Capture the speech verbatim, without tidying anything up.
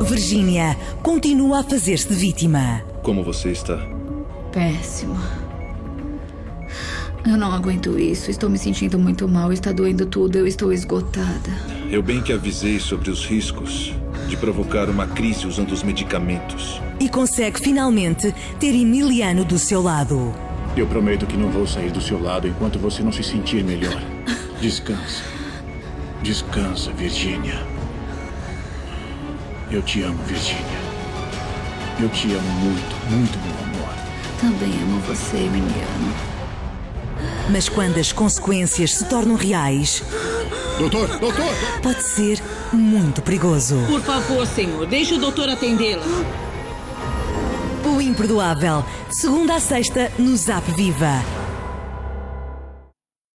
Virginia continua a fazer-se de vítima. Como você está? Péssimo. Eu não aguento isso. Estou me sentindo muito mal. Está doendo tudo. Eu estou esgotada. Eu bem que avisei sobre os riscos de provocar uma crise usando os medicamentos. E consegue finalmente ter Emiliano do seu lado. Eu prometo que não vou sair do seu lado enquanto você não se sentir melhor. Descansa. Descansa, Virginia. Eu te amo, Virginia. Eu te amo muito, muito, meu amor. Também amo você, Emiliano. Mas quando as consequências se tornam reais... Doutor, doutor! Pode ser muito perigoso. Por favor, senhor, deixe o doutor atendê-la. O Imperdoável, de segunda a sexta, no Zap Viva.